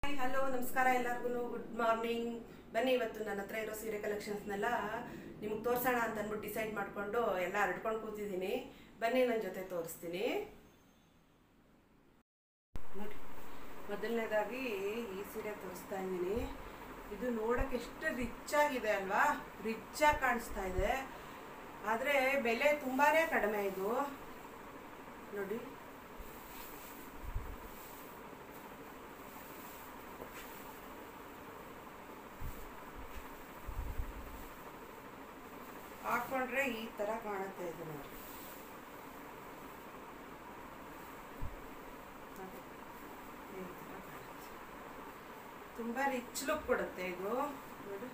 Hi hello ನಮಸ್ಕಾರ ಎಲ್ಲರಿಗೂ good morning. ಬನ್ನಿ ಇವತ್ತು ನನ್ನ ಹತ್ರ ಇರೋ ಸೀರೆ ಕಲೆಕ್ಷನ್ಸ್ನೆಲ್ಲ ನಿಮಗೆ ತೋರಿಸೋಣ ಅಂತ ಅಂದ್ಬಿಟ್ಟು ಡಿಸೈಡ್ ಮಾಡಿಕೊಂಡು ಎಲ್ಲ ಹರಡ್ಕೊಂಡು ಕೂತಿದ್ದೀನಿ. ಬನ್ನಿ ನನ್ನ ಜೊತೆ ತೋರಿಸ್ತೀನಿ ನೋಡಿ. ಮೊದಲನೇದಾಗಿ ಈ ಸೀರೆ ತೋರಿಸ್ತಾ ಇದ್ದೀನಿ. ಇದು ನೋಡೋಕ್ಕೆ ಎಷ್ಟು ರಿಚ್ ಆಗಿದೆ ಅಲ್ವಾ, ರಿಚ್ ಆಗಿ ಕಾಣಿಸ್ತಾ ಇದೆ. ಆದರೆ ಬೆಲೆ ತುಂಬಾ ಕಡಿಮೆ ಇದು ನೋಡಿ. ಹಾಕೊಂಡ್ರೆ ಈ ತರ ಕಾಣುತ್ತೆ ಇದು ನೋಡಿ. ತುಂಬಾ ರಿಚ್ ಲುಕ್ ಕೊಡುತ್ತೆ ಇದು ನೋಡಿ,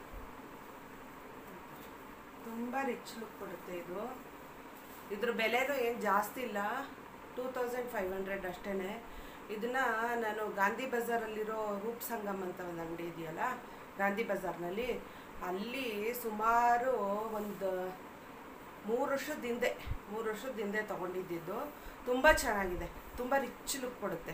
ತುಂಬಾ ರಿಚ್ ಲುಕ್ ಕೊಡುತ್ತೆ ಇದು. ಇದ್ರ ಬೆಲೆನೂ ಏನು ಜಾಸ್ತಿ ಇಲ್ಲ, 2500 ಅಷ್ಟೇನೆ. ಇದನ್ನ ನಾನು ಗಾಂಧಿ ಬಜಾರಲ್ಲಿರೋ ರೂಪ್ ಸಂಗಮ್ ಅಂತ ಒಂದು ಅಂಗಡಿ ಇದೆಯಲ್ಲ ಗಾಂಧಿ ಬಜಾರ್ನಲ್ಲಿ, ಅಲ್ಲಿ ಸುಮಾರು ಒಂದು 3 ವರ್ಷದ ಹಿಂದೆ ತೊಗೊಂಡಿದ್ದು. ತುಂಬ ಚೆನ್ನಾಗಿದೆ, ತುಂಬ ರಿಚ್ ಲುಕ್ ಕೊಡುತ್ತೆ.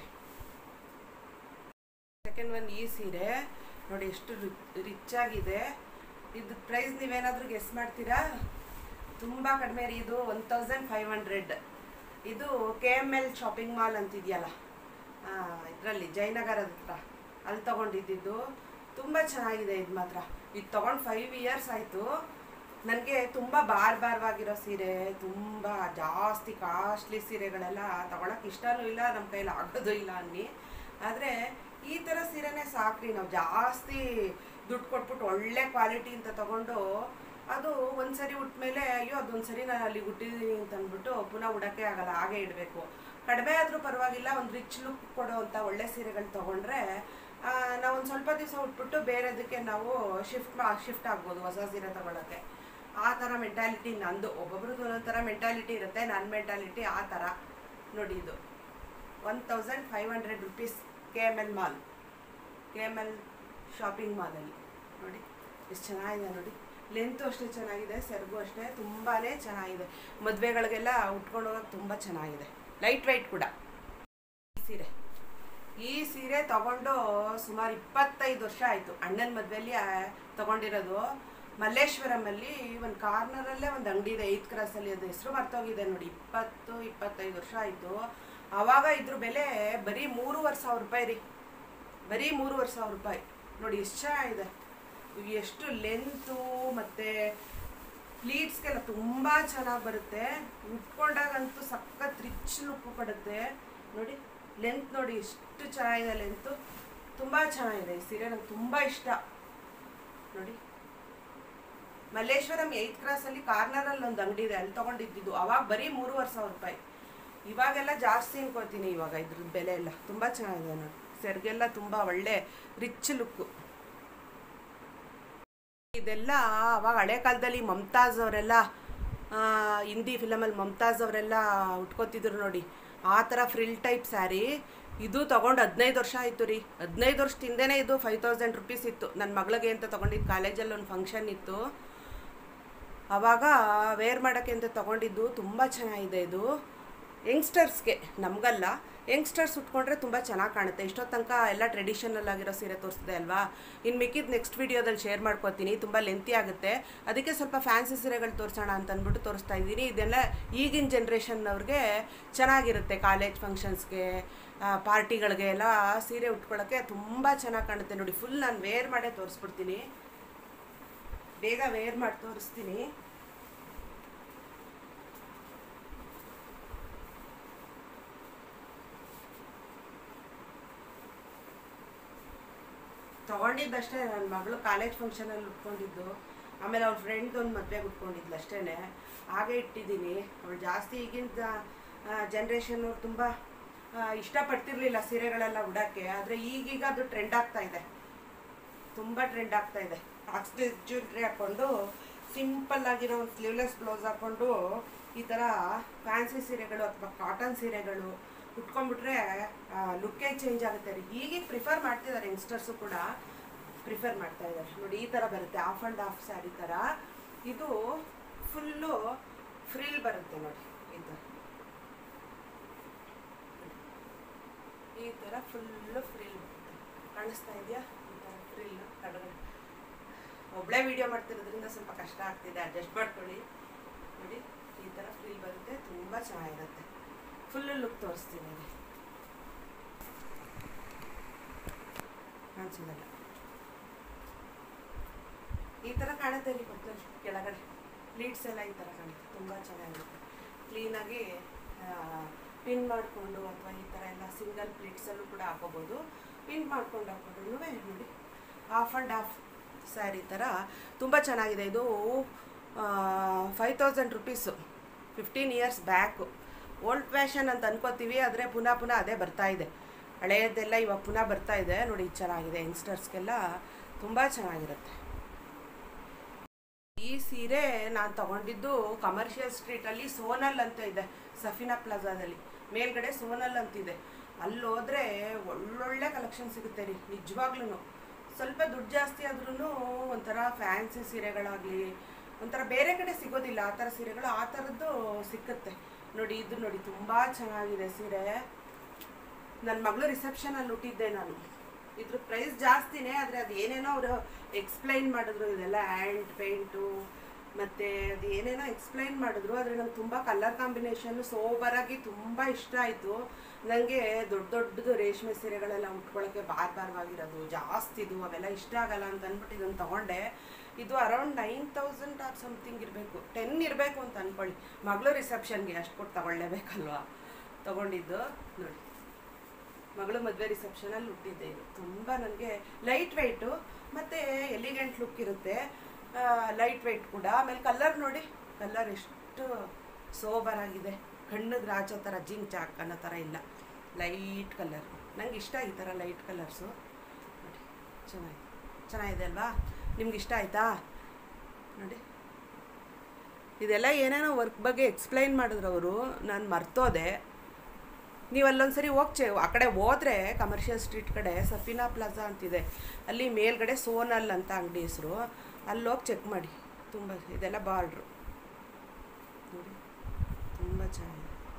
ಸೆಕೆಂಡ್ ಒನ್ ಈ ಸೀರೆ ನೋಡಿ, ಎಷ್ಟು ರಿಚ್ ಆಗಿದೆ. ಇದು ಪ್ರೈಸ್ ನೀವೇನಾದರೂ ಗೆಸ್ ಮಾಡ್ತೀರಾ? ತುಂಬ ಕಡಿಮೆ ರೀ, ಇದು 1500. ಇದು KML ಶಾಪಿಂಗ್ ಮಾಲ್ ಅಂತಿದೆಯಲ್ಲ ಇದರಲ್ಲಿ ಜಯನಗರದ ಹತ್ರ, ಅಲ್ಲಿ ತೊಗೊಂಡಿದ್ದು. ತುಂಬ ಚೆನ್ನಾಗಿದೆ ಇದು ಮಾತ್ರ. ಇದು ತೊಗೊಂಡು 5 ಇಯರ್ಸ್ ಆಯಿತು. ನನಗೆ ತುಂಬ ಭಾರವಾಗಿರೋ ಸೀರೆ, ತುಂಬ ಜಾಸ್ತಿ ಕಾಸ್ಟ್ಲಿ ಸೀರೆಗಳೆಲ್ಲ ತೊಗೊಳಕ್ಕೆ ಇಷ್ಟನೂ ಇಲ್ಲ, ನಮ್ಮ ಕೈಲಿ ಆಗೋದು ಇಲ್ಲ ಅನ್ನಿ. ಆದರೆ ಈ ಥರ ಸೀರೆನೇ ಸಾಕ್ರಿ, ನಾವು ಜಾಸ್ತಿ ದುಡ್ಡು ಕೊಟ್ಬಿಟ್ಟು ಒಳ್ಳೆ ಕ್ವಾಲಿಟಿ ಅಂತ ತೊಗೊಂಡು ಅದು ಒಂದು ಸರಿ ಉಟ್ಮೇಲೆ ಅಯ್ಯೋ ಅದೊಂದು ಸರಿ ನಾನು ಅಲ್ಲಿ ಉಟ್ಟಿದ್ದೀನಿ ಅಂತ ಅಂದ್ಬಿಟ್ಟು ಪುನಃ ಉಡೋಕ್ಕೆ ಆಗಲ್ಲ, ಹಾಗೆ ಇಡಬೇಕು. ಕಡಿಮೆ ಆದರೂ ಪರವಾಗಿಲ್ಲ, ಒಂದು ರಿಚ್ ಲುಕ್ ಕೊಡೋ ಅಂಥ ಒಳ್ಳೆ ಸೀರೆಗಳು ತೊಗೊಂಡ್ರೆ ನಾವು ಒಂದು ಸ್ವಲ್ಪ ದಿವಸ ಉಟ್ಬಿಟ್ಟು ಬೇರೆದಕ್ಕೆ ನಾವು ಶಿಫ್ಟ್ ಆಗ್ಬೋದು, ಹೊಸ ಸೀರೆ ತೊಗೊಳಕ್ಕೆ. ಆ ಥರ ಮೆಂಟಾಲಿಟಿ ನಂದು. ಒಬ್ಬೊಬ್ರದ್ದು ಒಂದೊಂದು ಥರ ಮೆಂಟಾಲಿಟಿ ಇರುತ್ತೆ, ನನ್ನ ಮೆಂಟಾಲಿಟಿ ಆ ಥರ ನೋಡಿ. ಇದು 1500 rupees KML mall, KML shopping ಮಾಲಲ್ಲಿ ನೋಡಿ ಎಷ್ಟು ಚೆನ್ನಾಗಿದೆ ನೋಡಿ. ಲೆಂತು ಅಷ್ಟೇ ಚೆನ್ನಾಗಿದೆ, ಸೆರಗು ಅಷ್ಟೇ ತುಂಬಾ ಚೆನ್ನಾಗಿದೆ. ಮದುವೆಗಳಿಗೆಲ್ಲ ಉಟ್ಕೊಂಡು ಹೋಗೋಕೆ ತುಂಬ ಚೆನ್ನಾಗಿದೆ, ಲೈಟ್ ವೆಯ್ಟ್ ಕೂಡ. ಈ ಸೀರೆ ತೊಗೊಂಡು ಸುಮಾರು 25 ವರ್ಷ ಆಯಿತು. ಅಣ್ಣನ ಮದುವೆಯಲ್ಲಿ ತೊಗೊಂಡಿರೋದು. ಮಲ್ಲೇಶ್ವರಮಲ್ಲಿ ಒಂದು ಕಾರ್ನರಲ್ಲೇ ಒಂದು ಅಂಗಡಿ ಇದೆ, 8th ಕ್ರಾಸಲ್ಲಿ, ಅದು ಹೆಸರು ಮರ್ತೋಗಿದೆ ನೋಡಿ. 25 ವರ್ಷ ಆಯಿತು. ಆವಾಗ ಇದ್ರ ಬೆಲೆ ಬರೀ 3,500 ರೂಪಾಯಿ ರೀ, ಬರೀ 3,500 ರೂಪಾಯಿ. ನೋಡಿ ಎಷ್ಟು ಚೆನ್ನಾಗಿದೆ, ಎಷ್ಟು ಲೆಂತು ಮತ್ತು ಪ್ಲೀಟ್ಸ್ಗೆಲ್ಲ ತುಂಬ ಚೆನ್ನಾಗಿ ಬರುತ್ತೆ. ಉಟ್ಕೊಂಡಾಗಂತೂ ಸಖತ್ ರಿಚ್ ಲುಕ್ ಕೊಡುತ್ತೆ ನೋಡಿ. ಲೆಂತ್ ನೋಡಿ ಎಷ್ಟು ಚೆನ್ನಾಗಿದೆ, ಲೆಂತು ತುಂಬ ಚೆನ್ನಾಗಿದೆ. ಈ ಸೀರೆ ನಂಗೆ ತುಂಬ ಇಷ್ಟ ನೋಡಿ. ಮಲ್ಲೇಶ್ವರಂ 8th ಕ್ರಾಸಲ್ಲಿ ಕಾರ್ನರಲ್ಲಿ ಒಂದು ಅಂಗಡಿ ಇದೆ, ಅಲ್ಲಿ ತೊಗೊಂಡಿದ್ದು. ಅವಾಗ ಬರೀ 3,500 ರೂಪಾಯಿ. ಇವಾಗೆಲ್ಲ ಜಾಸ್ತಿ ಅನ್ಕೋತೀನಿ ಇವಾಗ ಇದ್ರದ್ದು ಬೆಲೆ ಎಲ್ಲ. ತುಂಬ ಚೆನ್ನಾಗಿದೆ ನೋಡಿ, ಸೆರ್ಗೆಲ್ಲ ತುಂಬ ಒಳ್ಳೆ ರಿಚ್ ಲುಕ್ಕು. ಇದೆಲ್ಲ ಅವಾಗ ಹಳೆ ಕಾಲದಲ್ಲಿ ಮಮತಾಜ್ ಅವರೆಲ್ಲ, ಹಿಂದಿ ಫಿಲಮಲ್ಲಿ ಮಮತಾಜ್ ಅವರೆಲ್ಲ ಉಟ್ಕೋತಿದ್ರು ನೋಡಿ, ಆ ಥರ ಫ್ರಿಲ್ ಟೈಪ್ ಸ್ಯಾರಿ. ಇದು ತೊಗೊಂಡು 15 ವರ್ಷ ಆಯಿತು ರೀ. 15 ವರ್ಷದ ಹಿಂದೆನೇ ಇದು 5000 ರುಪೀಸ್ ಇತ್ತು. ನನ್ನ ಮಗಳಿಗೆ ಅಂತ ತೊಗೊಂಡಿದ್ದು, ಕಾಲೇಜಲ್ಲಿ ಒಂದು ಫಂಕ್ಷನ್ ಇತ್ತು, ಆವಾಗ ವೇರ್ ಮಾಡೋಕ್ಕೆ ಅಂತ ತೊಗೊಂಡಿದ್ದು. ತುಂಬ ಚೆನ್ನಾಗಿದೆ ಇದು. ಯಂಗ್ಸ್ಟರ್ಸ್ಗೆ, ನಮಗಲ್ಲ, ಯಂಗ್ಸ್ಟರ್ಸ್ ಉಟ್ಕೊಂಡ್ರೆ ತುಂಬ ಚೆನ್ನಾಗಿ ಕಾಣುತ್ತೆ. ಇಷ್ಟೊತ್ತು ತನಕ ಎಲ್ಲ ಟ್ರೆಡಿಷನಲ್ ಆಗಿರೋ ಸೀರೆ ತೋರಿಸಿದೆ ಅಲ್ವಾ. ಇನ್ನು ಮಿಕ್ಕಿದ್ದು ನೆಕ್ಸ್ಟ್ ವೀಡಿಯೋದಲ್ಲಿ ಶೇರ್ ಮಾಡ್ಕೋತೀನಿ, ತುಂಬ ಲೆಂತಿ ಆಗುತ್ತೆ. ಅದಕ್ಕೆ ಸ್ವಲ್ಪ ಫ್ಯಾನ್ಸಿ ಸೀರೆಗಳು ತೋರಿಸೋಣ ಅಂತ ಅಂದ್ಬಿಟ್ಟು ತೋರಿಸ್ತಾ ಇದ್ದೀನಿ. ಇದೆಲ್ಲ ಈಗಿನ ಜನ್ರೇಷನ್ನವ್ರಿಗೆ ಚೆನ್ನಾಗಿರುತ್ತೆ. ಕಾಲೇಜ್ ಫಂಕ್ಷನ್ಸ್ಗೆ, ಪಾರ್ಟಿಗಳಿಗೆ ಎಲ್ಲ ಸೀರೆ ಉಟ್ಕೊಳ್ಳೋಕ್ಕೆ ತುಂಬ ಚೆನ್ನಾಗಿ ಕಾಣುತ್ತೆ ನೋಡಿ. ಫುಲ್ ನಾನು ವೇರ್ ಮಾಡೇ ತೋರಿಸ್ಬಿಡ್ತೀನಿ, ಬೇಗ ವೇರ್ ಮಾಡಿ ತೋರಿಸ್ತೀನಿ. ತೊಗೊಂಡಿದ್ದಷ್ಟೇ, ನನ್ನ ಮಗಳು ಕಾಲೇಜ್ ಫಂಕ್ಷನಲ್ಲಿ ಉಟ್ಕೊಂಡಿದ್ದು. ಆಮೇಲೆ ಅವ್ಳ ಫ್ರೆಂಡ್ ಒಂದು ಮದುವೆಗೆ ಉಟ್ಕೊಂಡಿದ್ಲು ಅಷ್ಟೇ, ಹಾಗೆ ಇಟ್ಟಿದ್ದೀನಿ. ಅವಳು ಜಾಸ್ತಿ ಈಗಿನ ಜನ್ರೇಷನ್ನವ್ರು ತುಂಬ ಇಷ್ಟಪಡ್ತಿರ್ಲಿಲ್ಲ ಸೀರೆಗಳೆಲ್ಲ ಉಡೋಕ್ಕೆ. ಆದರೆ ಈಗೀಗ ಅದು ಟ್ರೆಂಡ್ ಆಗ್ತಾಯಿದೆ, ತುಂಬ ಟ್ರೆಂಡ್ ಆಗ್ತಾಯಿದೆ. ಆಕ್ಸಿಡೈಸ್ ಜ್ಯುವೆಲ್ರಿ ಹಾಕ್ಕೊಂಡು ಸಿಂಪಲ್ ಆಗಿರೋ ಒಂದು ಸ್ಲೀವ್ಲೆಸ್ ಬ್ಲೌಸ್ ಹಾಕ್ಕೊಂಡು ಈ ಥರ ಫ್ಯಾನ್ಸಿ ಸೀರೆಗಳು ಅಥವಾ ಕಾಟನ್ ಸೀರೆಗಳು ಉಟ್ಕೊಂಡ್ಬಿಟ್ರೆ ಲುಕ್ಕೇ ಚೇಂಜ್ ಆಗುತ್ತೆ ರೀ. ಈಗೀಗ ಪ್ರಿಫರ್ ಮಾಡ್ತಿದ್ದಾರೆ, ಯಂಗ್ಸ್ಟರ್ಸು ಕೂಡ ಪ್ರಿಫರ್ ಮಾಡ್ತಾ ಇದ್ದಾರೆ ನೋಡಿ. ಈ ಥರ ಬರುತ್ತೆ, ಆಫ್ ಆ್ಯಂಡ್ ಆಫ್ ಸ್ಯಾರಿ ಥರ. ಇದು ಫುಲ್ಲು ಫ್ರಿಲ್ ಬರುತ್ತೆ ನೋಡಿ, ಇದು ಈ ಥರ ಫುಲ್ಲು ಫ್ರಿಲ್ ಬರುತ್ತೆ. ಕಾಣಿಸ್ತಾ ಇದೆಯಾ ಈ ಥರ ಫ್ರಿಲ್ ಕಡಗಡೆ. ಒಬ್ಬಳೇ ವೀಡಿಯೋ ಮಾಡ್ತಿರೋದ್ರಿಂದ ಸ್ವಲ್ಪ ಕಷ್ಟ ಆಗ್ತಿದೆ, ಅಡ್ಜಸ್ಟ್ ಮಾಡ್ಕೊಳ್ಳಿ. ನೋಡಿ ಈ ಥರ ಫ್ರಿಲ್ ಬರುತ್ತೆ, ತುಂಬ ಚೆನ್ನಾಗಿರುತ್ತೆ. ಫುಲ್ ಲುಕ್ ತೋರಿಸ್ತೀನಿ ಅಲ್ಲಿ, ಕಾಣಿಸೋದಲ್ಲ ಈ ಥರ ಕಾಣುತ್ತೆ ರೀ. ಕೊಟ್ಟಲ್ಲಿ ಕೆಳಗಡೆ ಪ್ಲೀಟ್ಸ್ ಎಲ್ಲ ಈ ಥರ ಕಾಣುತ್ತೆ, ತುಂಬ ಚೆನ್ನಾಗಿರುತ್ತೆ. ಕ್ಲೀನಾಗಿ ಪಿನ್ ಮಾಡಿಕೊಂಡು ಅಥವಾ ಈ ಥರ ಎಲ್ಲ ಸಿಂಗಲ್ ಪ್ಲೀಟ್ಸಲ್ಲೂ ಕೂಡ ಹಾಕೋಬೋದು. ಪಿನ್ ಮಾಡ್ಕೊಂಡು ಹಾಕೊಂಡ್ರು ನೋಡಿ ಹಾಫ್ ಆ್ಯಂಡ್ ಹಾಫ್ ಸ್ಯಾರಿ ಥರ ತುಂಬ ಚೆನ್ನಾಗಿದೆ. ಇದು 5000 rupees, 15 years back. Old fashion ಅಂತ ಅನ್ಕೋತೀವಿ, ಆದರೆ ಪುನಃ ಅದೇ ಬರ್ತಾ ಇದೆ. ಹಳೆಯದೆಲ್ಲ ಇವಾಗ ಪುನಃ ಬರ್ತಾ ಇದೆ. ನೋಡಿ ಚೆನ್ನಾಗಿದೆ, ಯಂಗ್ಸ್ಟರ್ಸ್ಗೆಲ್ಲ ತುಂಬ ಚೆನ್ನಾಗಿರುತ್ತೆ. ಈ ಸೀರೆ ನಾನು ತಗೊಂಡಿದ್ದು ಕಮರ್ಷಿಯಲ್ ಸ್ಟ್ರೀಟಲ್ಲಿ ಸೋನಲ್ ಅಂತ ಇದೆ, ಸಫಿನಾ ಪ್ಲಾಜಾದಲ್ಲಿ ಮೇಲ್ಗಡೆ ಸೋನಲ್ ಅಂತಿದೆ. ಅಲ್ಲಿ ಹೋದರೆ ಒಳ್ಳೊಳ್ಳೆ ಕಲೆಕ್ಷನ್ ಸಿಗುತ್ತೆ ರೀ, ನಿಜವಾಗ್ಲೂ. ಸ್ವಲ್ಪ ದುಡ್ಡು ಜಾಸ್ತಿ ಆದ್ರೂ ಒಂಥರ ಫ್ಯಾನ್ಸಿ ಸೀರೆಗಳಾಗಲಿ ಒಂಥರ ಬೇರೆ ಕಡೆ ಸಿಗೋದಿಲ್ಲ ಆ ಥರ ಸೀರೆಗಳು, ಆ ಥರದ್ದು ಸಿಕ್ಕುತ್ತೆ. ನೋಡಿ ಇದು ನೋಡಿ ತುಂಬ ಚೆನ್ನಾಗಿದೆ ಸೀರೆ. ನನ್ನ ಮಗಳು ರಿಸೆಪ್ಷನಲ್ಲಿ ಹುಟ್ಟಿದ್ದೆ ನಾನು. ಇದ್ರ ಪ್ರೈಸ್ ಜಾಸ್ತಿನೇ, ಆದರೆ ಅದು ಏನೇನೋ ಅವರು ಎಕ್ಸ್ಪ್ಲೈನ್ ಮಾಡಿದ್ರು, ಇದೆಲ್ಲ ಹ್ಯಾಂಡ್ ಪೇಂಟು ಮತ್ತು ಅದು ಏನೇನೋ ಎಕ್ಸ್ಪ್ಲೈನ್ ಮಾಡಿದ್ರು. ಆದರೆ ನಂಗೆ ತುಂಬ ಕಲರ್ ಕಾಂಬಿನೇಷನ್ನು ಸೋಬರಾಗಿ ತುಂಬ ಇಷ್ಟ ಆಯಿತು. ನನಗೆ ದೊಡ್ಡದು ರೇಷ್ಮೆ ಸೀರೆಗಳೆಲ್ಲ ಉಟ್ಕೊಳ್ಳೋಕ್ಕೆ ಭಾರವಾಗಿರೋದು ಜಾಸ್ತಿದು ಅವೆಲ್ಲ ಇಷ್ಟ ಆಗಲ್ಲ ಅಂತ ಅಂದ್ಬಿಟ್ಟು ಇದನ್ನು ತೊಗೊಂಡೆ. ಇದು ಅರೌಂಡ್ 9000 ಆರ್ ಸಮಥಿಂಗ್ ಇರಬೇಕು, 10 ಇರಬೇಕು ಅಂತ ಅಂದ್ಕೊಳ್ಳಿ. ಮಗಳು ರಿಸೆಪ್ಷನ್ಗೆ ಅಷ್ಟು ಕೊಟ್ಟು ತಗೊಳ್ಳೇಬೇಕಲ್ವ, ತೊಗೊಂಡಿದ್ದು. ನೋಡಿ ಮಗಳು ಮದುವೆ ರಿಸೆಪ್ಷನಲ್ಲಿ ಹುಟ್ಟಿದ್ದೆ. ಇದು ತುಂಬ ನನಗೆ ಲೈಟ್ ವೆಯ್ಟು ಮತ್ತು ಎಲಿಗೆಂಟ್ ಲುಕ್ ಇರುತ್ತೆ, ಲೈಟ್ ವೆಯ್ಟ್ ಕೂಡ. ಆಮೇಲೆ ಕಲರ್ ನೋಡಿ, ಕಲರ್ ಎಷ್ಟು ಸೋಬರಾಗಿದೆ, ಕಣ್ಣಿಗೆ ರಾಚೋ ಥರ ಜಿಂಕ್ ಚಾಕ್ ಅನ್ನೋ ಥರ ಇಲ್ಲ, ಲೈಟ್ ಕಲರ್. ನಂಗೆ ಇಷ್ಟ ಈ ಥರ ಲೈಟ್ ಕಲರ್ಸು. ನೋಡಿ ಚೆನ್ನಾಗಿದೆ ಅಲ್ವಾ, ನಿಮ್ಗೆ ಇಷ್ಟ ಆಯಿತಾ? ನೋಡಿ ಇದೆಲ್ಲ ಏನೇನೋ ವರ್ಕ್ ಬಗ್ಗೆ ಎಕ್ಸ್ಪ್ಲೈನ್ ಮಾಡಿದ್ರು ಅವರು, ನಾನು ಮರ್ತೋದೆ. ನೀವು ಅಲ್ಲೊಂದ್ಸರಿ ಆ ಕಡೆ ಹೋದರೆ ಕಮರ್ಷಿಯಲ್ ಸ್ಟ್ರೀಟ್ ಕಡೆ ಸಫಿನಾ ಪ್ಲಾಜಾ ಅಂತಿದೆ, ಅಲ್ಲಿ ಮೇಲ್ಗಡೆ ಸೋನಲ್ ಅಂತ ಅಂಗಡಿ ಹೆಸರು, ಅಲ್ಲಿ ಹೋಗಿ ಚೆಕ್ ಮಾಡಿ. ತುಂಬ ಇದೆಲ್ಲ ಬಾರ್ಡ್ರು ನೋಡಿ, ತುಂಬ ಚೆನ್ನಾಗಿದೆ.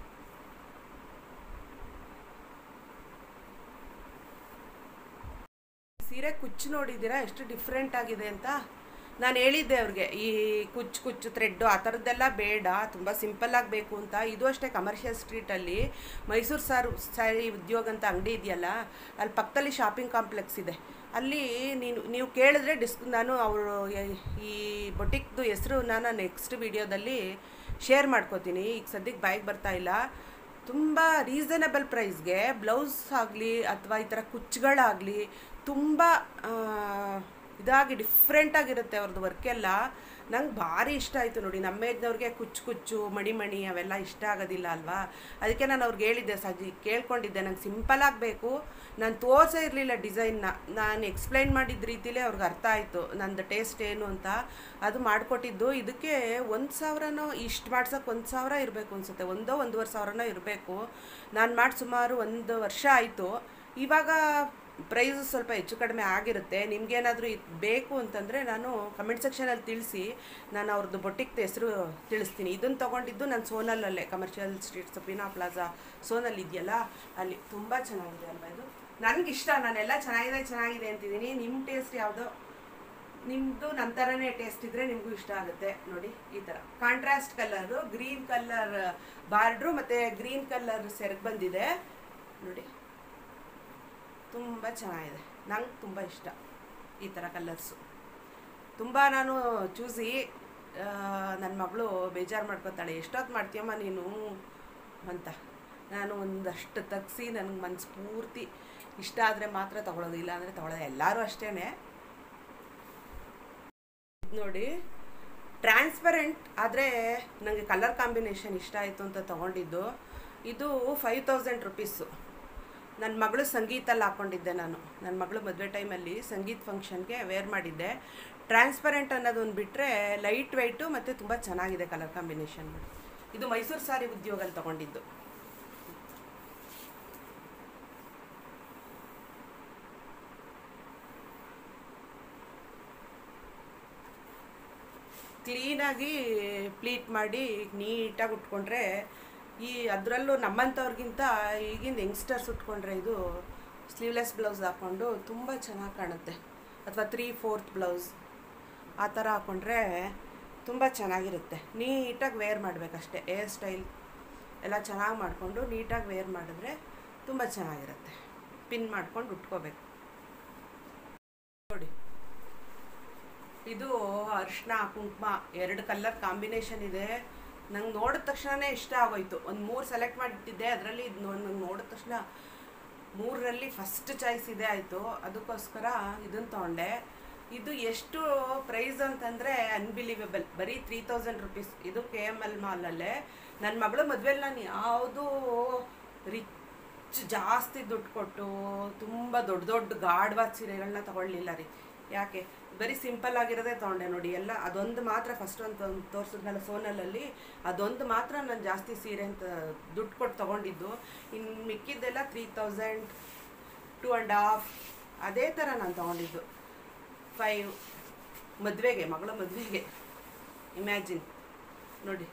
ಸೀರೆ ಕುಚ್ಚು ನೋಡಿದ್ದೀರಾ ಎಷ್ಟು ಡಿಫ್ರೆಂಟ್ ಆಗಿದೆ ಅಂತ. ನಾನು ಹೇಳಿದ್ದೆ ಅವ್ರಿಗೆ, ಈ ಕುಚ್ಚು ಥ್ರೆಡ್ಡು ಆ ಥರದ್ದೆಲ್ಲ ಬೇಡ, ತುಂಬ ಸಿಂಪಲ್ಲಾಗಿ ಬೇಕು ಅಂತ. ಇದು ಅಷ್ಟೇ, ಕಮರ್ಷಿಯಲ್ ಸ್ಟ್ರೀಟಲ್ಲಿ ಮೈಸೂರು ಸ್ಯಾರಿ ಉದ್ಯೋಗ ಅಂತ ಅಂಗಡಿ ಇದೆಯಲ್ಲ, ಅಲ್ಲಿ ಪಕ್ಕದಲ್ಲಿ ಶಾಪಿಂಗ್ ಕಾಂಪ್ಲೆಕ್ಸ್ ಇದೆ. ಅಲ್ಲಿ ನೀವು ಕೇಳಿದ್ರೆ ನಾನು ಅವರು ಈ ಬೊಟಿಕ್ದು ಹೆಸರು ನಾನು ನೆಕ್ಸ್ಟ್ ವಿಡಿಯೋದಲ್ಲಿ ಶೇರ್ ಮಾಡ್ಕೋತೀನಿ. ಈಗ ಸದ್ಯಕ್ಕೆ ಬಾಯಿಗೆ ಬರ್ತಾಯಿಲ್ಲ. ತುಂಬ ರೀಸನಬಲ್ ಪ್ರೈಸ್ಗೆ ಬ್ಲೌಸ್ ಆಗಲಿ ಅಥವಾ ಈ ಥರ ಕುಚ್ಚುಗಳಾಗಲಿ ತುಂಬ ಇದಾಗಿ ಡಿಫ್ರೆಂಟಾಗಿರುತ್ತೆ ಅವ್ರದ್ದು ವರ್ಕೆಲ್ಲ. ನಂಗೆ ಭಾರಿ ಇಷ್ಟ ಆಯಿತು. ನೋಡಿ ನಮ್ಮ ಏಜ್ನವ್ರಿಗೆ ಕುಚ್ಚು ಮಣಿ ಅವೆಲ್ಲ ಇಷ್ಟ ಆಗೋದಿಲ್ಲ ಅಲ್ವಾ, ಅದಕ್ಕೆ ನಾನು ಅವ್ರಿಗೆ ಹೇಳಿದ್ದೆ, ಕೇಳ್ಕೊಂಡಿದ್ದೆ ನಂಗೆ ಸಿಂಪಲಾಗಿ ಬೇಕು. ನಾನು ತೋರಿಸೇ ಇರಲಿಲ್ಲ ಡಿಸೈನ್ನ, ನಾನು ಎಕ್ಸ್ಪ್ಲೈನ್ ಮಾಡಿದ ರೀತಿಲೇ ಅವ್ರಿಗೆ ಅರ್ಥ ಆಯಿತು ನಂದು ಟೇಸ್ಟ್ ಏನು ಅಂತ. ಅದು ಮಾಡಿಕೊಟ್ಟಿದ್ದು. ಇದಕ್ಕೆ 1000ನೋ ಇಷ್ಟು ಮಾಡ್ಸೋಕೆ 1000 ಇರಬೇಕು ಅನಿಸುತ್ತೆ, 1-1.5 ಇರಬೇಕು. ನಾನು ಮಾಡಿ ಸುಮಾರು 1 ವರ್ಷ ಆಯಿತು. ಇವಾಗ ಪ್ರೈಸು ಸ್ವಲ್ಪ ಹೆಚ್ಚು ಕಡಿಮೆ ಆಗಿರುತ್ತೆ. ನಿಮಗೇನಾದರೂ ಬೇಕು ಅಂತಂದರೆ ನಾನು ಕಮೆಂಟ್ ಸೆಕ್ಷನಲ್ಲಿ ತಿಳಿಸಿ, ನಾನು ಅವ್ರದ್ದು ಬೊಟಿಕ್ದು ಹೆಸರು ತಿಳಿಸ್ತೀನಿ. ಇದನ್ನು ತೊಗೊಂಡಿದ್ದು ನಾನು ಸೋನಲ್ಲೇ, ಕಮರ್ಷಿಯಲ್ ಸ್ಟ್ರೀಟ್ ಸಫಿನಾ ಪ್ಲಾಜಾ ಸೋನಲ್ ಇದೆಯಲ್ಲ ಅಲ್ಲಿ. ತುಂಬ ಚೆನ್ನಾಗಿದೆ ಅಲ್ವಾ ಇದು, ನನಗಿಷ್ಟ. ನಾನೆಲ್ಲ ಚೆನ್ನಾಗಿದೆ ಅಂತಿದ್ದೀನಿ. ನಿಮ್ಮ ಟೇಸ್ಟ್ ಯಾವುದೋ, ನಿಮ್ಮದು ನನ್ನ ಥರನೇ ಟೇಸ್ಟ್ ಇದ್ದರೆ ನಿಮಗೂ ಇಷ್ಟ ಆಗುತ್ತೆ. ನೋಡಿ ಈ ಥರ contrast colour, green colour border ಮತ್ತು ಗ್ರೀನ್ ಕಲರ್ ಸೆರಗು ಬಂದಿದೆ ನೋಡಿ, ತುಂಬ ಚೆನ್ನಾಗಿದೆ. ನಂಗೆ ತುಂಬ ಇಷ್ಟ ಈ ಥರ ಕಲರ್ಸು. ತುಂಬ ನಾನು ಚೂಸಿ. ನನ್ನ ಮಗಳು ಬೇಜಾರು ಮಾಡ್ಕೊತಾಳೆ, ಎಷ್ಟೊತ್ತು ಮಾಡ್ತೀಯಮ್ಮ ನೀನು ಅಂತ. ನಾನು ಒಂದಷ್ಟು ತೆಗ್ಸಿ ನನಗೆ ಮನಸ್ಸು ಪೂರ್ತಿ ಇಷ್ಟ ಆದರೆ ಮಾತ್ರ ತೊಗೊಳೋದು, ಇಲ್ಲ ಅಂದರೆ ತೊಗೊಳೋದು. ಎಲ್ಲರೂ ಅಷ್ಟೇ ನೋಡಿ. ಟ್ರಾನ್ಸ್ಪರೆಂಟ್ ಆದರೆ ನನಗೆ ಕಲರ್ ಕಾಂಬಿನೇಷನ್ ಇಷ್ಟ ಆಯಿತು ಅಂತ ತೊಗೊಂಡಿದ್ದು. ಇದು 5000 ರುಪೀಸು. ನನ್ನ ಮಗಳು ಸಂಗೀತಲ್ಲಿ ಹಾಕ್ಕೊಂಡಿದ್ದೆ ನಾನು. ನನ್ನ ಮಗಳು ಮದುವೆ ಟೈಮಲ್ಲಿ ಸಂಗೀತ ಫಂಕ್ಷನ್ಗೆ ವೇರ್ ಮಾಡಿದ್ದೆ. ಟ್ರಾನ್ಸ್ಪರೆಂಟ್ ಅನ್ನೋದೊಂದು ಬಿಟ್ಟರೆ ಲೈಟ್ ವೆಯ್ಟು ಮತ್ತು ತುಂಬ ಚೆನ್ನಾಗಿದೆ ಕಲರ್ ಕಾಂಬಿನೇಷನ್. ಇದು ಮೈಸೂರು ಸ್ಯಾರಿ ಉದ್ಯೋಗಲ್ಲಿ ತೊಗೊಂಡಿದ್ದು. ಕ್ಲೀನಾಗಿ ಪ್ಲೀಟ್ ಮಾಡಿ ನೀಟಾಗಿ ಉಟ್ಕೊಂಡ್ರೆ, ಅದರಲ್ಲೂ ನಮ್ಮಂಥವ್ರಿಗಿಂತ ಈಗಿನ ಯಂಗ್ಸ್ಟರ್ಸ್ ಉಟ್ಕೊಂಡ್ರೆ ಇದು ಸ್ಲೀವ್ಲೆಸ್ ಬ್ಲೌಸ್ ಹಾಕ್ಕೊಂಡು ತುಂಬ ಚೆನ್ನಾಗಿ ಕಾಣುತ್ತೆ. ಅಥವಾ 3/4 ಬ್ಲೌಸ್ ಆ ಥರ ಹಾಕ್ಕೊಂಡ್ರೆ ತುಂಬ ಚೆನ್ನಾಗಿರುತ್ತೆ. ನೀಟಾಗಿ ವೇರ್ ಮಾಡಬೇಕಷ್ಟೆ. ಹೇರ್ ಸ್ಟೈಲ್ ಎಲ್ಲ ಚೆನ್ನಾಗಿ ಮಾಡಿಕೊಂಡು ನೀಟಾಗಿ ವೇರ್ ಮಾಡಿದ್ರೆ ತುಂಬ ಚೆನ್ನಾಗಿರುತ್ತೆ. ಪಿನ್ ಮಾಡ್ಕೊಂಡು ಉಟ್ಕೋಬೇಕು. ನೋಡಿ, ಇದು ಅರಿಶಿನ ಕುಂಕುಮ 2 ಕಲರ್ ಕಾಂಬಿನೇಷನ್ ಇದೆ. ನಂಗೆ ನೋಡಿದ ತಕ್ಷಣವೇ ಇಷ್ಟ ಆಗೋಯ್ತು. ಒಂದು 3 ಸೆಲೆಕ್ಟ್ ಮಾಡಿಟ್ಟಿದ್ದೆ, ಅದರಲ್ಲಿ ಇದು ನಂಗೆ ನೋಡಿದ ತಕ್ಷಣ 3ರಲ್ಲಿ ಫಸ್ಟ್ ಚಾಯ್ಸ್ ಇದೆ ಆಯಿತು. ಅದಕ್ಕೋಸ್ಕರ ಇದನ್ನು ತೊಗೊಂಡೆ. ಇದು ಎಷ್ಟು ಪ್ರೈಸ್ ಅಂತಂದರೆ ಅನ್ಬಿಲೀವೇಬಲ್. ಬರೀ 3000 ರುಪೀಸ್. ಇದು KML ಮಾಲಲ್ಲೇ. ನನ್ನ ಮಗಳು ಮದುವೆಯಲ್ಲಿ ನಾನು ಯಾವುದೂ ರಿಚ್ ಜಾಸ್ತಿ ದುಡ್ಡು ಕೊಟ್ಟು ತುಂಬ ದೊಡ್ಡ ದೊಡ್ಡ ಗಾಢವಾದ ಸೀರೆಗಳನ್ನ ತೊಗೊಳ್ಳಿಲ್ಲ ರೀ. ಯಾಕೆ, ಬರೀ ಸಿಂಪಲ್ ಆಗಿರೋದೇ ತೊಗೊಂಡೆ ನೋಡಿ. ಎಲ್ಲ ಅದೊಂದು ಮಾತ್ರ ಫಸ್ಟ್ ಒಂದು ತೋರಿಸಿದ್ನಲ್ಲ ಸೋನಲಲ್ಲಿ, ಅದೊಂದು ಮಾತ್ರ ನಾನು ಜಾಸ್ತಿ ಸೀರೆ ಅಂತ ದುಡ್ಡು ಕೊಟ್ಟು ತೊಗೊಂಡಿದ್ದು. ಇನ್ನು ಮಿಕ್ಕಿದ್ದೆಲ್ಲ 3000, 2.5 ಅದೇ ಥರ ನಾನು ತೊಗೊಂಡಿದ್ದು. 5 ಮದುವೆಗೆ, ಮಗಳ ಮದುವೆಗೆ. ಇಮ್ಯಾಜಿನ್ ನೋಡಿ,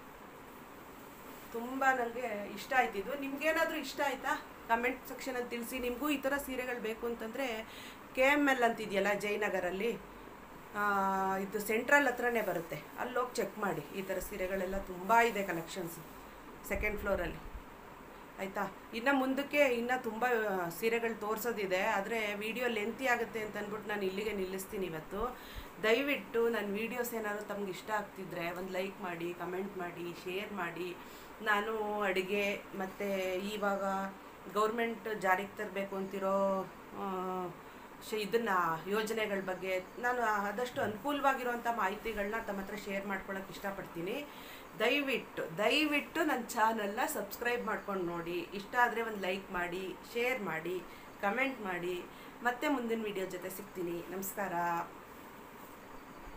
ತುಂಬ ನನಗೆ ಇಷ್ಟ ಆಯ್ತಿದ್ದು. ನಿಮ್ಗೇನಾದರೂ ಇಷ್ಟ ಆಯಿತಾ ಕಮೆಂಟ್ ಸೆಕ್ಷನಲ್ಲಿ ತಿಳಿಸಿ. ನಿಮಗೂ ಈ ಥರ ಸೀರೆಗಳು ಬೇಕು ಅಂತಂದರೆ KML ಅಂತಿದೆಯಲ್ಲ ಜಯನಗರಲ್ಲಿ, ಇದು ಸೆಂಟ್ರಲ್ ಹತ್ರನೇ ಬರುತ್ತೆ, ಅಲ್ಲೋಗಿ ಚೆಕ್ ಮಾಡಿ. ಈ ಥರ ಸೀರೆಗಳೆಲ್ಲ ತುಂಬ ಇದೆ ಕಲೆಕ್ಷನ್ಸ್ 2nd ಫ್ಲೋರಲ್ಲಿ. ಆಯಿತಾ, ಇನ್ನು ಮುಂದಕ್ಕೆ ಇನ್ನೂ ತುಂಬ ಸೀರೆಗಳು ತೋರಿಸೋದಿದೆ. ಆದರೆ ವಿಡಿಯೋ ಲೆಂತಿ ಆಗುತ್ತೆ ಅಂತ ಅಂದ್ಬಿಟ್ಟು ನಾನು ಇಲ್ಲಿಗೆ ನಿಲ್ಲಿಸ್ತೀನಿ ಇವತ್ತು. ದಯವಿಟ್ಟು ನನ್ನ ವೀಡಿಯೋಸ್ ಏನಾದರೂ ತಮ್ಗೆ ಇಷ್ಟ ಆಗ್ತಿದ್ರೆ ಒಂದು ಲೈಕ್ ಮಾಡಿ, ಕಮೆಂಟ್ ಮಾಡಿ, ಶೇರ್ ಮಾಡಿ. ನಾನು ಅಡುಗೆ ಮತ್ತು ಇವಾಗ ಗೌರ್ಮೆಂಟ್ ಜಾರಿಗೆ ತರಬೇಕು ಅಂತಿರೋ ಇದನ್ನು ಯೋಜನೆಗಳ ಬಗ್ಗೆ ನಾನು ಆದಷ್ಟು ಅನುಕೂಲವಾಗಿರುವಂಥ ಮಾಹಿತಿಗಳನ್ನ ತಮ್ಮ ಹತ್ರ ಶೇರ್ ಮಾಡ್ಕೊಳ್ಳೋಕೆ ಇಷ್ಟಪಡ್ತೀನಿ. ದಯವಿಟ್ಟು ನನ್ನ ಚಾನಲ್ನ ಸಬ್ಸ್ಕ್ರೈಬ್ ಮಾಡ್ಕೊಂಡು ನೋಡಿ. ಇಷ್ಟ ಆದರೆ ಒಂದು ಲೈಕ್ ಮಾಡಿ, ಶೇರ್ ಮಾಡಿ, ಕಮೆಂಟ್ ಮಾಡಿ. ಮತ್ತೆ ಮುಂದಿನ ವಿಡಿಯೋ ಜೊತೆ ಸಿಗ್ತೀನಿ. ನಮಸ್ಕಾರ.